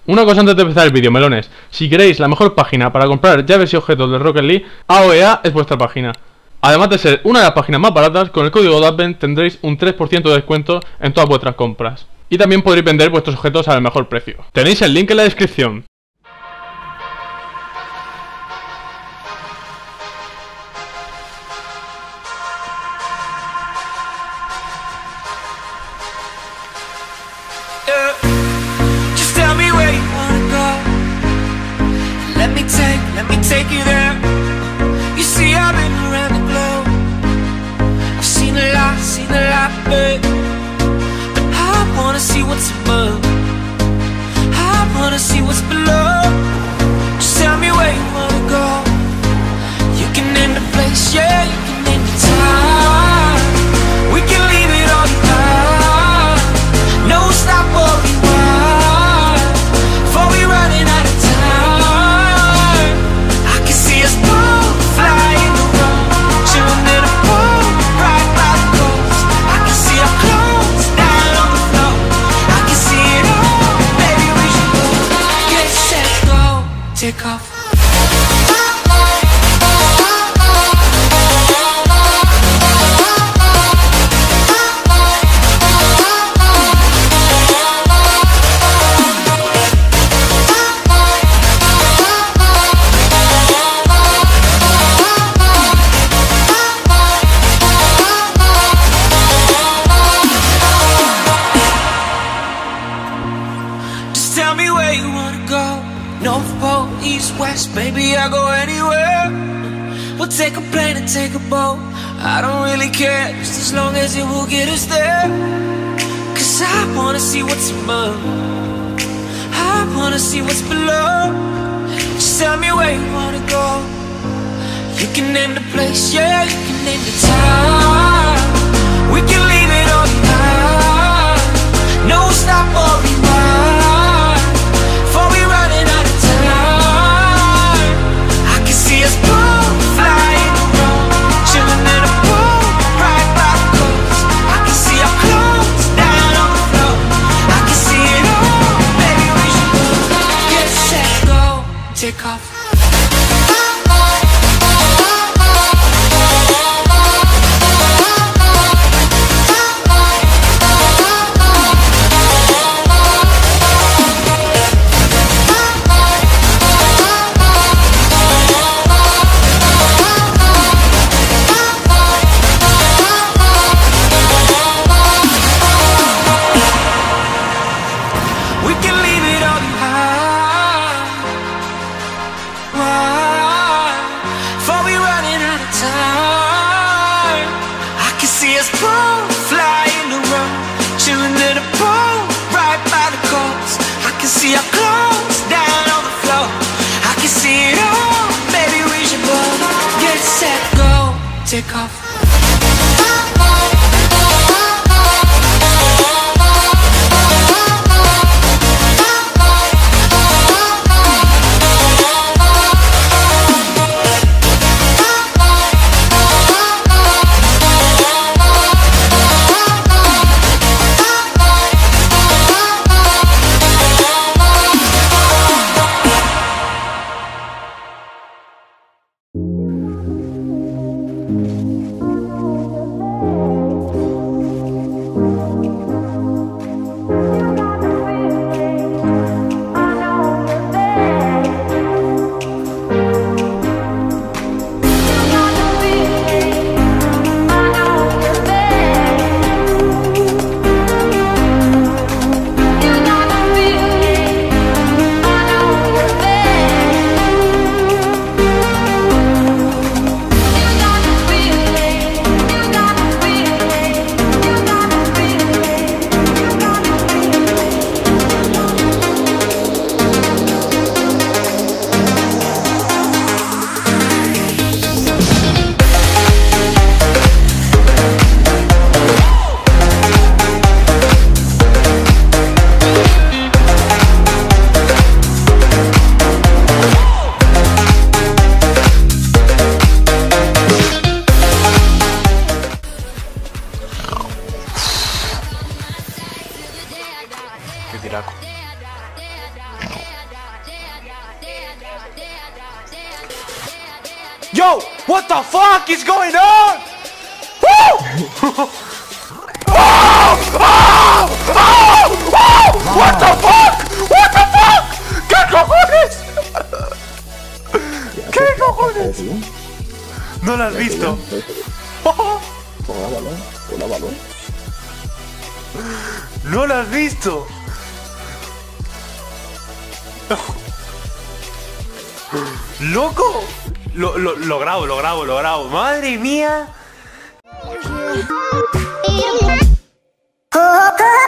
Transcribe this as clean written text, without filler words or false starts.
Una cosa antes de empezar el vídeo, melones. Si queréis la mejor página para comprar llaves y objetos de Rocket League, AOEA es vuestra página. Además de ser una de las páginas más baratas, con el código DADVEN tendréis un 3% de descuento en todas vuestras compras. Y también podréis vender vuestros objetos al mejor precio. Tenéis el link en la descripción. Let me take you there. You see, I've been around the globe. I've seen a lot, babe. But I wanna see what's above. I wanna see what's below. Just tell me where you wanna go. You can name the place, yeah, you can name the time. We can leave it all behind. No stop or rewind. Before we running out of time. Take off. Just tell me where you wanna go. North Pole, East, West, baby, I go anywhere. We'll take a plane and take a boat. I don't really care, just as long as it will get us there. Cause I wanna see what's above. I wanna see what's below. Just tell me where you wanna go. You can name the place, yeah, you can name the time. We can leave it all behind. No stop or rewind. Before we running out of time. I can see us both flying around, chilling in a pool right by the coast. I can see our clothes down on the floor. I can see it all, baby, we should go. Get set, go, take off. See our clothes down on the floor. I can see it all, baby, we should both get set, go, take off. Yo, what the fuck is going on? Woo! Oh! Oh! Oh! Oh! What the fuck? What the fuck? ¿Qué cojones? ¿Qué cojones? ¿No lo has visto? ¿No lo has visto? ¡Loco! Lo grabo. ¡Madre mía! Oh,